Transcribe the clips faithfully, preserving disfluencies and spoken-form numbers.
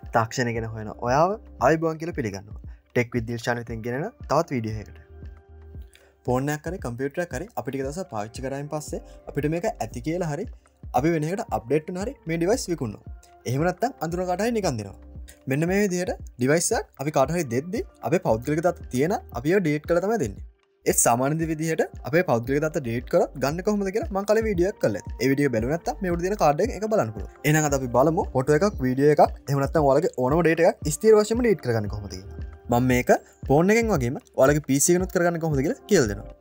තාක්ෂණය ගැන හොයන ඔයාව අයිබෝන් කියලා පිළිගන්නවා. ටෙක් විත් දිල් channel එකෙන් ගෙනෙන තවත් වීඩියෝ එකකට. ෆෝන් එකක් හරි කම්පියුටර් එකක් හරි අපිට ටික දවසක් පාවිච්චි කරායින් පස්සේ අපිට මේක ඇති කියලා හරි අපි වෙන එකකට අප්ඩේට් වෙන හරි මේ ඩිවයිස් විකුණනවා. එහෙම නැත්නම් අඳුර කාට හරි නිකන් දෙනවා. මෙන්න මේ විදිහට ඩිවයිස් එකක් අපි කාට හරි දෙද්දි අපේ පෞද්ගලික දත්ත තියෙන අපි ඒව ඩිලීට් කරලා තමයි දෙන්නේ. ඒ සාමාන්‍ය විදිහට අපේ පෞද්ගලික දත්ත ඩිලීට් කරත් ගන්න කොහොමද කියලා මම කලින් වීඩියෝ එකක් කළා. ඒ වීඩියෝ බැලුව නැත්නම් මේ උඩ තියෙන කාඩ් එක එක බලන්න පුළුවන්. එහෙනම් අද අපි බලමු ෆොටෝ එකක් වීඩියෝ එකක් එහෙම නැත්නම් ඔයාලගේ ඕනම ඩේටා එකක් ස්ථිර වශයෙන්ම ඩිලීට් කරගන්න කොහොමද කියලා. මම මේක ෆෝන් එකෙන් වගේම ඔයාලගේ පී සී එකෙනුත් කරගන්න කොහොමද කියලා කියලා දෙනවා.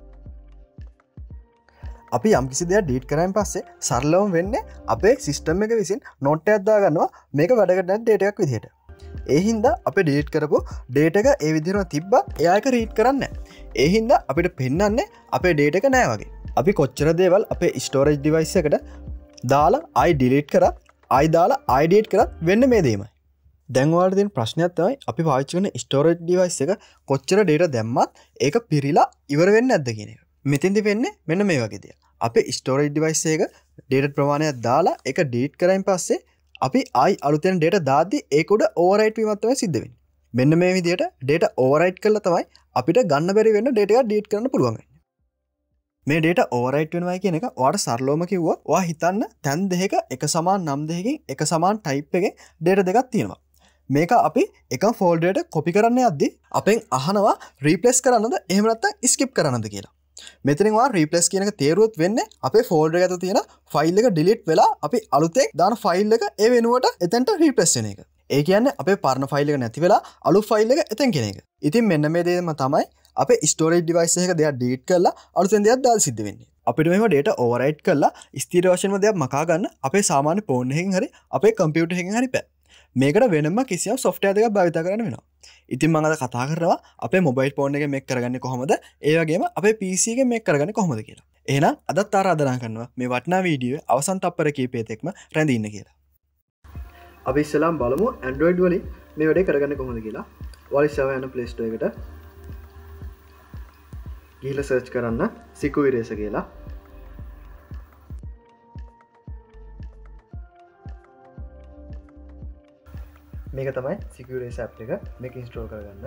අපි යම් කිසි දෙයක් ඩීට් කරායින් පස්සේ සරලවම වෙන්නේ අපේ සිස්ටම් එක විසින් නෝට් එකක් දාගන්නවා මේක වැඩකට නැති ඩේටා එකක් විදිහට. ඒ හින්දා අපි ඩීට් කරපු ඩේටා එක ඒ විදිහටම තිබ්බා එයා එක රීඩ් කරන්නේ නැහැ. ඒ හින්දා අපිට පෙන්වන්නේ අපේ ඩේටා එක නැහැ වගේ. අපි කොච්චර දේවල් අපේ ස්ටෝරේජ් ඩිවයිස් එකට දාලා ආයි ඩිලීට් කරත් ආයි දාලා ආයි ඩීට් කරත් වෙන්නේ මේ දෙයමයි. දැන් ඔයාලට තියෙන ප්‍රශ්නයක් තමයි අපි පාවිච්චි කරන ස්ටෝරේජ් ඩිවයිස් එක කොච්චර ඩේටා දැම්මත් ඒක පිරීලා ඉවර වෙන්නේ නැද්ද කියන එක. මෙතෙන්දි වෙන්නේ මෙන්න මේ වගේ දෙයක්. අපේ ස්ටෝරේජ් ඩිවයිස් එක ඩේටා ප්‍රමාණයක් දාලා ඒක ඩීට් කරායින් පස්සේ අපි ආයි අලුතෙන් ඩේටා දාද්දි ඒක උඩ ඕවර්රයිට් වීමක් තමයි සිද්ධ වෙන්නේ. මෙන්න මේ විදිහට ඩේටා ඕවර්රයිට් කළා තමයි අපිට ගන්න බැරි වෙන ඩේටා එක ඩීට් කරන්න පුළුවන් වෙන්නේ. මේ ඩේටා ඕවර්රයිට් වෙනවා කියන එක ඔයාලට සරලවම කිව්වොත් ඔයා හිතන්න තැන් දෙකක එක සමාන නම් දෙකකින් එක සමාන ටයිප් එකේ ඩේටා දෙකක් තියෙනවා. මේක අපි එකම ෆෝල්ඩර් එකට කොපි කරන්න යද්දි අපෙන් අහනවා රීප්ලේස් කරන්නද එහෙම නැත්නම් ස්කිප් කරන්නද කියලා. මෙතනින් වා රීප්ලේස් කියන එක තේරුවොත් වෙන්නේ අපේ ෆෝල්ඩර් එක ඇතුළේ තියෙන ෆයිල් එක ඩිලීට් වෙලා අපි අලුතෙන් දාන ෆයිල් එක ඒ වෙනුවට එතනට රීප්ලේස් වෙන එක. ඒ කියන්නේ අපේ පරණ ෆයිල් එක නැති වෙලා අලුත් ෆයිල් එක එතෙන් කියන එක. ඉතින් මෙන්න මේ දේම තමයි අපේ ස්ටෝරේජ් ඩිවයිස් එකක දෙයක් ඩිලීට් කරලා අලුතෙන් දෙයක් දාලා සිද්ධ වෙන්නේ. අපිට මෙහෙම ඩේටා ඕවර්රයිට් කරලා ස්ථිර වශයෙන්ම දෙයක් මකා ගන්න අපේ සාමාන්‍ය ෆෝන් එකකින් හරි අපේ කම්පියුටර් එකකින් හරි බෑ. මේකට වෙනම කිසියම් සොෆ්ට්වෙයාර් දෙකක් භාවිත කරන්න වෙනවා. ඉතින් මම අද කතා කරනවා අපේ මොබයිල් ෆෝන් එකෙන් මේක කරගන්නේ කොහොමද? ඒ වගේම අපේ පී සී එකෙන් මේක කරගන්නේ කොහොමද කියලා. එහෙනම් අදත් ආරාධනා කරනවා මේ වටිනා වීඩියෝ අවසන් තප්පර කීපය තෙක්ම රැඳී ඉන්න කියලා. අපි ඉස්සෙල්ලාම බලමු Android වලින් මේ වැඩේ කරගන්නේ කොහොමද කියලා. ඔයාලා ඉස්සෙල්ලා යන Play Store එකට ගිහිල්ලා search කරන්න Siku Eraser කියලා. මේක තමයි Siku Eraser app එක. මේක install කරගන්න.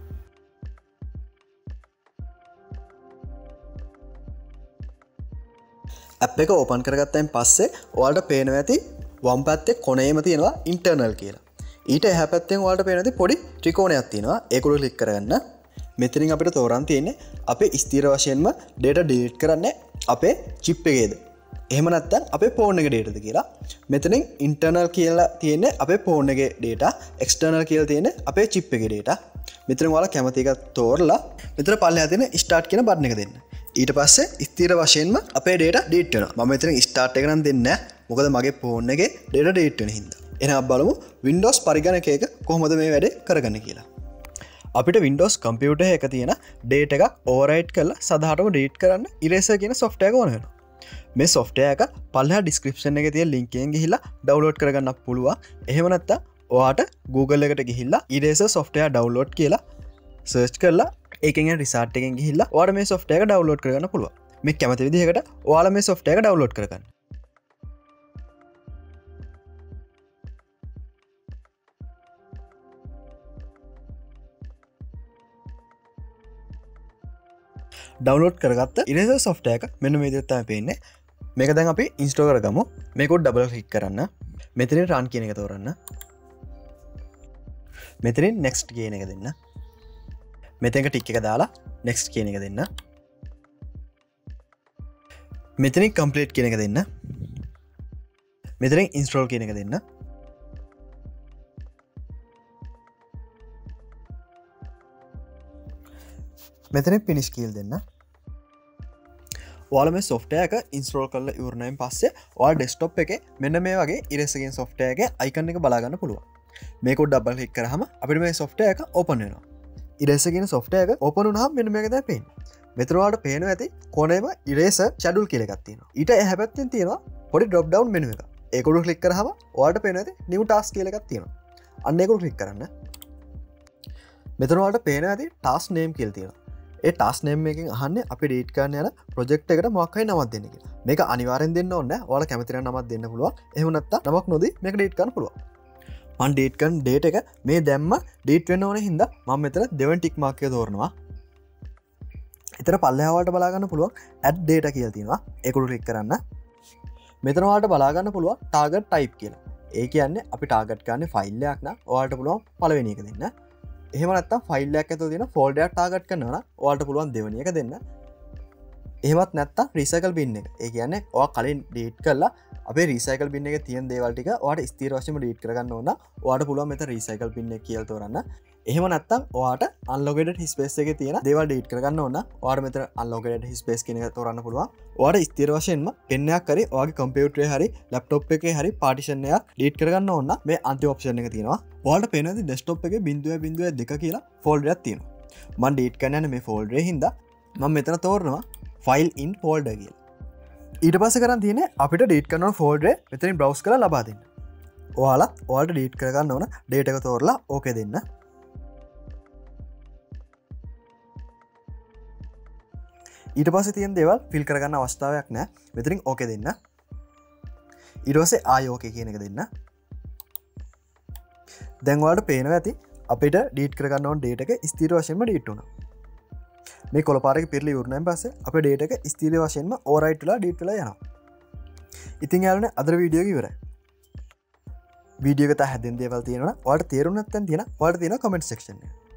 app එක open කරගත්තයින් පස්සේ ඔයාලට පේනවා ඇති වම් පැත්තේ කොනේම තියෙනවා internal කියලා. ඊට එහා පැත්තෙන් ඔයාලට පේනවා ඇති පොඩි ත්‍රිකෝණයක් තියෙනවා. ඒක උඩ ක්ලික් කරගන්න. මෙතනින් අපිට තෝරන්න තියෙන්නේ අපේ ස්ථිර වශයෙන්ම data delete කරන්නේ අපේ chip එකේද එහෙම නැත්නම් අපේ ෆෝන් එකේ data ද කියලා. මෙතනින් internal කියලා තියෙන්නේ අපේ ෆෝන් එකේ data, external කියලා තියෙන්නේ අපේ chip එකේ data. මෙතන ඔයාලා කැමති එකක් තෝරලා මෙතන පල්ලෙහා තියෙන start කියන බටන් එක දෙන්න. ඊට පස්සේ ස්ථිර වශයෙන්ම අපේ data delete වෙනවා. මම මෙතන start එක නම් දෙන්නේ නැහැ. මොකද මගේ ෆෝන් එකේ data delete වෙන හින්දා. එහෙනම් බලමු Windows පරිගණකයක කොහොමද මේ වැඩේ කරගන්නේ කියලා. අපිට Windows කම්පියුටර් එකක තියෙන data එකක් overwrite කරලා සදාටම delete කරන්න Eraser කියන software එක ඕන වෙනවා. මේ software එක පල්ලෙහා description එකේ තියෙන link එකෙන් ගිහිල්ලා download කරගන්න පුළුවන්. එහෙම නැත්නම් ඔයාට Google එකට ගිහිල්ලා Eraser software download කියලා search කරලා ඒකෙන් යන result එකෙන් ගිහිල්ලා ඔයාට මේ software එක download කරගන්න පුළුවන්. මේ කැමති විදිහකට ඔයාලා මේ software එක download කරගන්න. ඩවුන්ලෝඩ් කරගත්ත Eraser software එක මෙන්න මේ විදිහට තමයි පේන්නේ. මේක දැන් අපි install කරගමු. මේක උඩ double click කරන්න. මෙතනින් run කියන එක තෝරන්න. මෙතනින් next කියන එක දෙන්න. මෙතෙන්ක tick එක දාලා next කියන එක දෙන්න. මෙතනින් complete කියන එක දෙන්න. මෙතනින් install කියන එක දෙන්න. මෙතන finish කියලා දෙන්න. ඔයාලා මේ software එක install කරලා ඉවරනයින් පස්සේ ඔයාලා desktop එකේ මෙන්න මේ වගේ Eraser කියන software එකේ icon එක බලා ගන්න පුළුවන්. මේක උඩ double click කරාම අපිට මේ software එක open වෙනවා. Eraser කියන software එක open වුණාම මෙන්න මේක තමයි පේන්නේ. මෙතන ඔයාලට පේනවා ඇති කොනේම Eraser schedule කියලා එකක් තියෙනවා. ඊට එහා පැත්තෙන් තියෙනවා පොඩි drop down menu එක. ඒක උඩ click කරාම ඔයාලට පේනවා ඇති new task කියලා එකක් තියෙනවා. අන්න ඒක උඩ click කරන්න. මෙතන ඔයාලට පේනවා ඇති task name කියලා තියෙනවා. ඒ ටාස්ක් නේම් එකෙන් අහන්නේ අපි ඩීට් කරන්න යන ප්‍රොජෙක්ට් එකට මොකක් හරි නමක් දෙන්න කියලා. මේක අනිවාර්යෙන් දෙන්න ඕනේ නැහැ. ඔයාලා කැමති නම් නමක් දෙන්න පුළුවන්. එහෙම නැත්නම් නමක් නොදී මේක ඩීට් කරන්න පුළුවන්. මන් ඩීට් කරන ඩේට එක මේ දැම්ම ඩීට් වෙන්න ඕන හින්දා මම මෙතන දෙවන ටික් මාර්ක් එක තෝරනවා. එතන පල්ලෙහාවට බලාගන්න පුළුවන් ඇඩ් ඩේටා කියලා තියෙනවා. ඒක උඩ ක්ලික් කරන්න. මෙතන ඔයාලට බලාගන්න පුළුවන් ටාගට් ටයිප් කියලා. ඒ කියන්නේ අපි ටාගට් ගන්න ෆයිල් එකක් නම් ඔයාලට පුළුවන් පළවෙනි එක දෙන්න. එහෙම නැත්නම් ෆයිල් එකක් ඇතුළේ තියෙන ෆෝල්ඩර් එකක් ටාගට් කරනවා නම් ඔයාලට පුළුවන් දෙවෙනි එක දෙන්න. එහෙමත් නැත්නම් රීසයිකල් බින් එක. ඒ කියන්නේ ඔයා කලින් ඩීට් කරලා අපේ රීසයිකල් බින් එකේ තියෙන දේවල් ටික ඔයාලට ස්ථිර වශයෙන්ම ඩීට් කරගන්න ඕන නම් ඔයාලට පුළුවන් මෙතන රීසයිකල් බින් එක කියලා තෝරන්න. එහෙම නැත්නම් ඔයාට අන්ලොකේටඩ් ස්පේස් එකේ තියෙන දේවල් ඩීට් කරගන්න ඕන නම් ඔයාට මෙතන අන්ලොකේටඩ් ස්පේස් කියන එක තෝරන්න පුළුවන්. ඔයාට ස්ථිර වශයෙන්ම පෙන් එකක් හරි ඔයාගේ කම්පියුටරේ හරි ලැප්ටොප් එකේ හරි පාටිෂන් එකක් ඩීට් කරගන්න ඕන නම් මේ අන්තිම ඔප්ෂන් එක තියෙනවා. ඔයාලට පේනවා ඩෙස්ක්ටොප් එකේ zero point zero two කියලා ෆෝල්ඩර් එකක් තියෙනවා. මම ඩීට් කරන්න යන්නේ මේ ෆෝල්ඩර් එකේ හින්දා මම මෙතන තෝරනවා ෆයිල් ඉන් ෆෝල්ඩර් කියලා. ඊට පස්සේ කරන් තියෙන්නේ අපිට ඩීට් කරන ෆෝල්ඩර් එක මෙතනින් බ්‍රවුස් කරලා ලබා දෙන්න. ඔයාලා ඔයාලට ඩීට් කරගන්න ඕන ඩේටා එක තෝරලා ඕකේ දෙන්න. ඊට පස්සේ තියෙන දේවල් ෆිල් කරගන්න අවස්ථාවක් නැහැ. මෙතනින් ඕකේ දෙන්න. ඊට පස්සේ ආයි ඕකේ කියන එක දෙන්න. දැන් ඔයාලට පේනවා ඇති අපිට ඩීට් කරගන්න ඕන ඩේටා එක ස්ථිර වශයෙන්ම ඩීට් වුණා. මේ කොළ පාරක පිරලි ඉවරනයින් පස්සේ අපේ ඩේටා එක ස්ථිර වශයෙන්ම ඕවර්රයිට් වෙලා ඩීට් වෙලා යනවා. ඉතින් යාළුවනේ අද වීඩියෝ එක ඉවරයි. වීඩියෝ එක තා හැදෙන දේවල් තියෙනවා නම් ඔයාලට තේරුම් නැත්නම් තියෙන ඔයාලට තියෙන කමෙන්ට් සෙක්ෂන් එක.